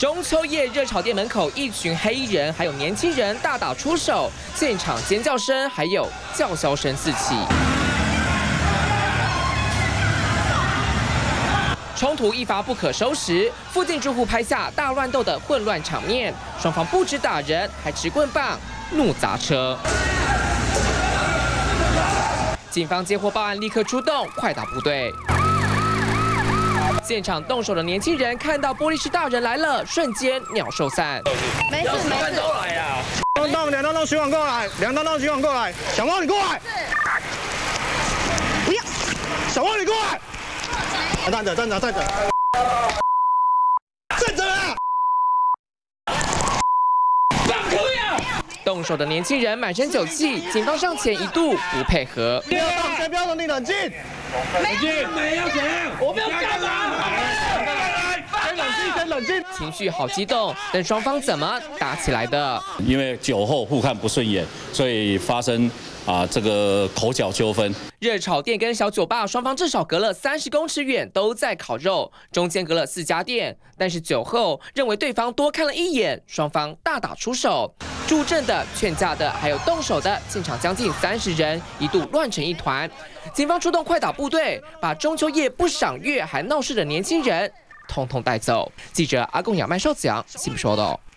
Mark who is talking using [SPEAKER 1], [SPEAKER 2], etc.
[SPEAKER 1] 中秋夜热炒店门口，一群黑衣人还有年轻人大打出手，现场尖叫声还有叫嚣声四起。冲突一发不可收拾，附近住户拍下大乱斗的混乱场面，双方不止打人，还持棍棒怒砸车。警方接获报案，立刻出动快打部队。 现场动手的年轻人看到玻璃室大人来了，瞬间鸟兽散。
[SPEAKER 2] 没事没事，
[SPEAKER 3] 都来呀！
[SPEAKER 4] 两当徐往过来，两当徐往过来，小猫你过来，不要，小猫你过来，站着站着站着，站着啊！
[SPEAKER 1] 动手的年轻人满身酒气，警方上前一度不配合。
[SPEAKER 4] 不要动，先不要动，你冷静。
[SPEAKER 3] 冷静，没有怎样，我没有干嘛。
[SPEAKER 4] 先冷静，先冷静。
[SPEAKER 1] 情绪好激动，但双方怎么打起来的？
[SPEAKER 5] 因为酒后互看不顺眼，所以发生这个口角纠纷。
[SPEAKER 1] 热炒店跟小酒吧双方至少隔了30公尺远，都在烤肉，中间隔了4家店。但是酒后认为对方多看了一眼，双方大打出手。 助阵的、劝架的，还有动手的，现场将近30人，一度乱成一团。警方出动快打部队，把中秋夜不赏月还闹事的年轻人，统统带走。记者阿贡亚麦寿子阳，新闻说道。